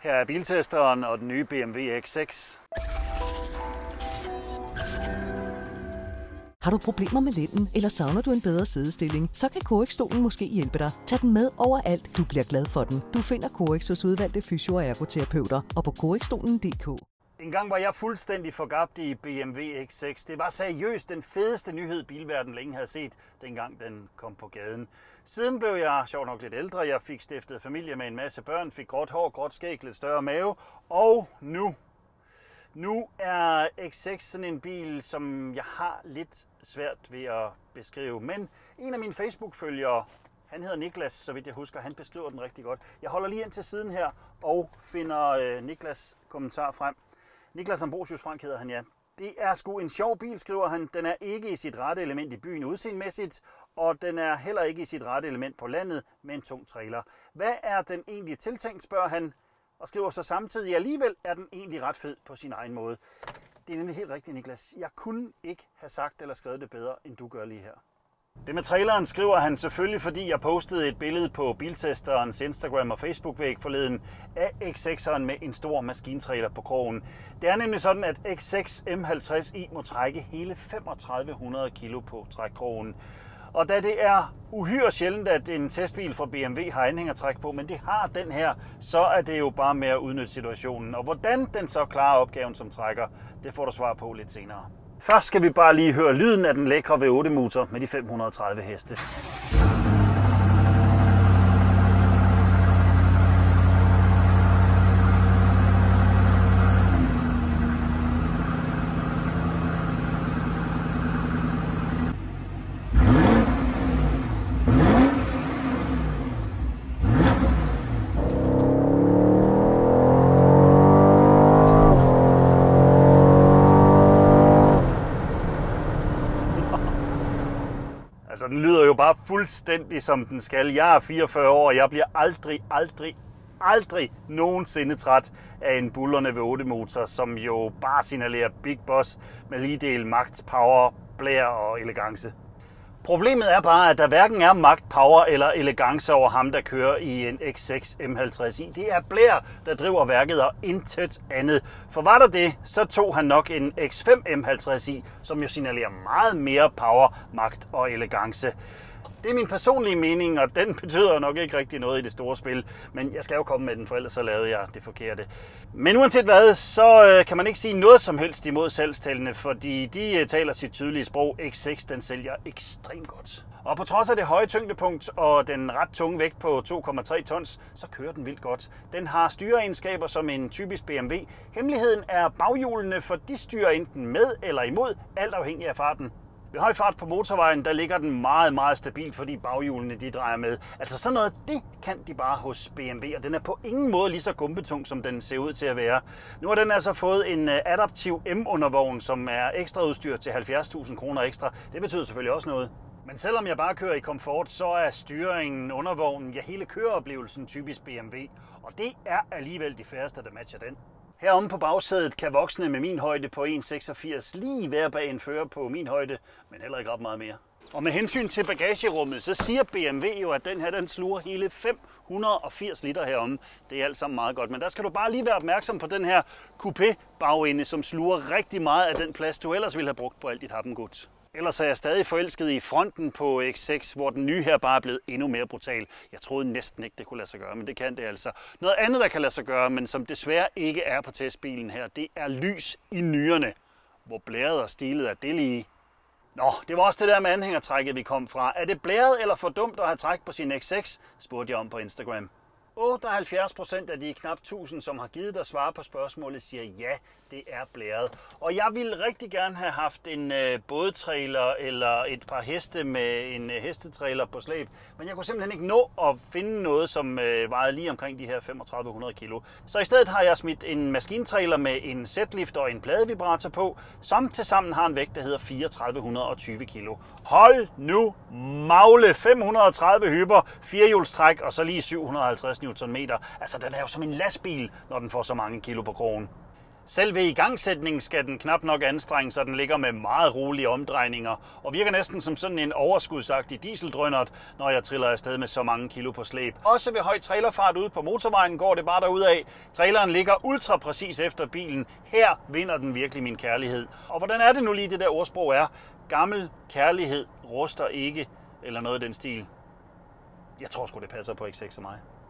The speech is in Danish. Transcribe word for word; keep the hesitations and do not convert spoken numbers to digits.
Her er biltesteren og den nye B M W X seks. Har du problemer med lænden, eller savner du en bedre siddestilling, så kan Corix-stolen måske hjælpe dig. Tag den med overalt. Du bliver glad for den. Du finder Corix hos udvalgte fysio- og ergoterapeuter og på corixstolen punktum d k. En gang var jeg fuldstændig forgabt i B M W X seks. Det var seriøst den fedeste nyhed, bilverden længe havde set, dengang den kom på gaden. Siden blev jeg sjovt nok lidt ældre. Jeg fik stiftet familie med en masse børn, fik gråt hår, gråt skæg, lidt større mave. Og nu, nu er X seks sådan en bil, som jeg har lidt svært ved at beskrive. Men en af mine Facebook-følgere, han hedder Niklas, så vidt jeg husker, han beskriver den rigtig godt. Jeg holder lige ind til siden her og finder øh, Niklas' kommentar frem. Niklas Ambrosius Frank hedder han, ja. Det er sgu en sjov bil, skriver han. Den er ikke i sit rette element i byen udseendemæssigt, og den er heller ikke i sit rette element på landet med en tung trailer. Hvad er den egentlig tiltænkt, spørger han, og skriver så samtidig, alligevel er den egentlig ret fed på sin egen måde. Det er nemlig helt rigtigt, Niklas. Jeg kunne ikke have sagt eller skrevet det bedre, end du gør lige her. Det med traileren skriver han selvfølgelig, fordi jeg postede et billede på biltesterens Instagram og Facebook-væg forleden af X sekseren med en stor maskintrailer på krogen. Det er nemlig sådan, at X seks M halvtreds i må trække hele femogtredive hundrede kilo på trækkrogen. Og da det er uhyre sjældent, at en testbil fra B M W har anhængertræk på, men det har den her, så er det jo bare med at udnytte situationen. Og hvordan den så klarer opgaven som trækker, det får du svar på lidt senere. Først skal vi bare lige høre lyden af den lækre V otte motor med de fem hundrede og tredive heste. Altså, den lyder jo bare fuldstændig som den skal. Jeg er fireogfyrre år, og jeg bliver aldrig, aldrig, aldrig nogensinde træt af en buldrende V otte motor, som jo bare signalerer Big Boss med lige del magt, power, blær og elegance. Problemet er bare, at der hverken er magt, power eller elegance over ham, der kører i en X seks M halvtreds i. Det er blær, der driver værket og intet andet. For var der det, så tog han nok en X fem M halvtreds i, som jo signalerer meget mere power, magt og elegance. Det er min personlige mening, og den betyder nok ikke rigtig noget i det store spil. Men jeg skal jo komme med den, for ellers så lavede jeg det forkerte. Men uanset hvad, så kan man ikke sige noget som helst imod salgstallene, fordi de taler sit tydelige sprog. X seks den sælger ekstremt godt. Og på trods af det høje tyngdepunkt og den ret tunge vægt på to komma tre tons, så kører den vildt godt. Den har styreegenskaber som en typisk B M W. Hemmeligheden er baghjulene, for de styrer enten med eller imod, alt afhængig af farten. Ved høj fart på motorvejen, der ligger den meget, meget stabil, fordi baghjulene de drejer med. Altså sådan noget, det kan de bare hos B M W, og den er på ingen måde lige så gumpetung, som den ser ud til at være. Nu har den altså fået en adaptiv M-undervogn, som er ekstra udstyr til halvfjerds tusind kroner ekstra. Det betyder selvfølgelig også noget. Men selvom jeg bare kører i komfort, så er styringen, undervognen, ja hele køreoplevelsen typisk B M W. Og det er alligevel de færreste, der matcher den. Heromme på bagsædet kan voksne med min højde på en komma seksogfirs lige være bag en fører på min højde, men heller ikke ret meget mere. Og med hensyn til bagagerummet, så siger B M W jo, at den her den sluger hele fem hundrede og firs liter heromme. Det er alt sammen meget godt, men der skal du bare lige være opmærksom på den her coupé bagende, som sluger rigtig meget af den plads, du ellers ville have brugt på alt dit happengods. Ellers er jeg stadig forelsket i fronten på X seks, hvor den nye her bare er blevet endnu mere brutal. Jeg troede næsten ikke, det kunne lade sig gøre, men det kan det altså. Noget andet, der kan lade sig gøre, men som desværre ikke er på testbilen her, det er lys i nyrerne. Hvor blæret og stilet er det lige. Nå, det var også det der med anhængertrækket, vi kom fra. Er det blæret eller for dumt at have træk på sin X seks? Spurgte jeg om på Instagram. otteoghalvfjerds procent af de knap tusind, som har givet dig svar på spørgsmålet, siger ja, det er blæret. Og jeg ville rigtig gerne have haft en øh, bådtrailer eller et par heste med en øh, hestetrailer på slæb, men jeg kunne simpelthen ikke nå at finde noget, som øh, vejede lige omkring de her femogtredive hundrede kilo. Så i stedet har jeg smidt en maskintrailer med en sætlift og en pladevibrator på, som tilsammen har en vægt, der hedder tre tusind fire hundrede og tyve kilo. Hold nu magle, fem hundrede og tredive hyper, firehjulstræk og så lige syv hundrede og halvtreds newtonmeter. Altså, den er jo som en lastbil, når den får så mange kilo på krogen. Selv ved igangsætningen skal den knap nok anstrenge, så den ligger med meget rolige omdrejninger og virker næsten som sådan en overskudsagtig dieseldrønnert, når jeg triller afsted med så mange kilo på slæb. Også ved høj trailerfart ude på motorvejen går det bare derudad. Traileren ligger ultra præcis efter bilen. Her vinder den virkelig min kærlighed. Og hvordan er det nu lige det der ordsprog er? Gammel kærlighed ruster ikke, eller noget i den stil. Jeg tror sgu det passer på X seks og mig.